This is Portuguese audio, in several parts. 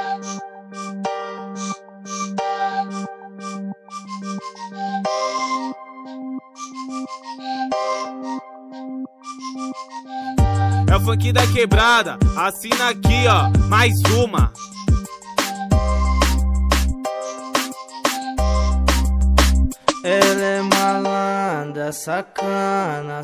É o funk da quebrada, assina aqui ó, mais uma. Ela é malandra, sacana,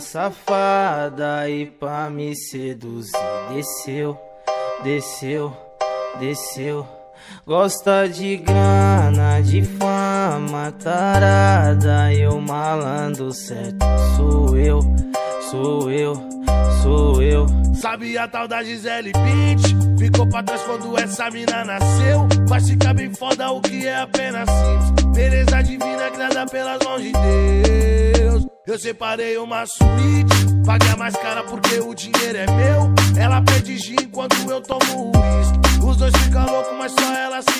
safada e pra me seduzir desceu, desceu, desceu. Gosta de grana, de fama, tarada e o malandro certo sou eu, sou eu, sou eu. Sabe a tal da Gisele Beach? Ficou pra trás quando essa mina nasceu. Mas fica bem foda o que é apenas simples. Beleza divina criada pelas mãos de Deus. Eu separei uma suíte, paguei a mais cara porque o dinheiro é meu. Ela pede gin enquanto eu tomo uísque. Os dois ficam loucos, mas só ela se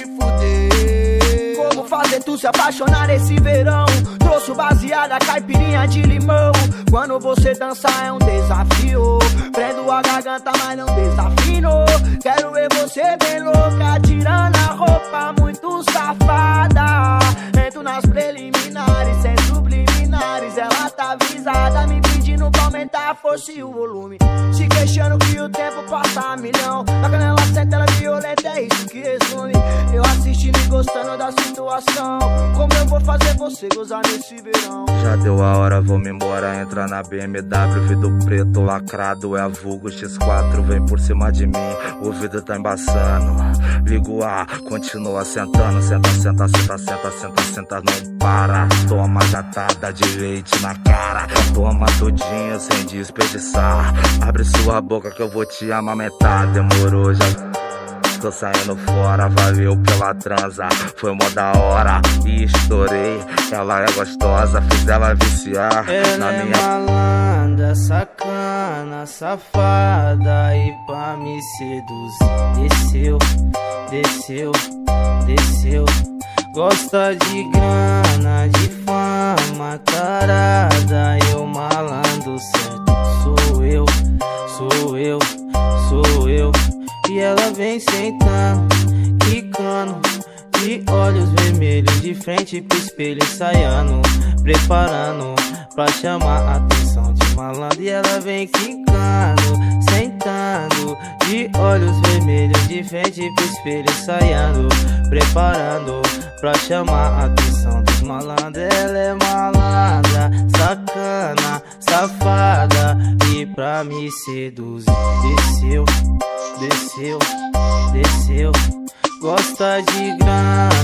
fuder. Como fazer tu se apaixonar esse verão? Trouxe baseada, caipirinha de limão. Quando você dançar é um desafio. Prendo a garganta, mas não desafino. Quero ver você bem louca, tirando a roupa, muito safada. Entro nas preliminares, sem subliminares. Ela tá avisada, me pedindo pra aumentar a força e o volume. Se queixando que o tempo passa a milhão. Na canela senta, ela é violenta, é isso que resume. Eu assistindo e gostando da situação. Como eu vou fazer você gozar nesse verão? Já deu a hora, vamos embora. Entra na BMW, vidro preto lacrado. É a vulgo X4, vem por cima de mim. O vidro tá embaçando. Ligo A, continua sentando. Senta, senta, senta, senta, senta, senta, não para. Toma jatada de leite na cara. Toma tudinho sem desperdiçar. Abre sua boca que eu vou te amamentar. Demorou, já tô saindo fora, valeu pela transa. Foi mó da hora e estourei. Ela é gostosa, fiz ela viciar. Ela na é minha malandra, sacana, safada e pra me seduzir desceu, desceu, desceu. Gosta de grana, de fama, tarada e o malandro certo sou eu, sou eu, sou eu. E ela vem sentando, quicando, de olhos vermelhos, de frente pro espelho ensaiando, preparando pra chamar a atenção de malandro. E ela vem quicando, sentando, de olhos vermelhos, de frente pro espelho ensaiando, preparando pra chamar a atenção dos malandros. Ela é malandra, sacana, safada e pra me seduzir desceu, desceu, desceu. Gosta de grana,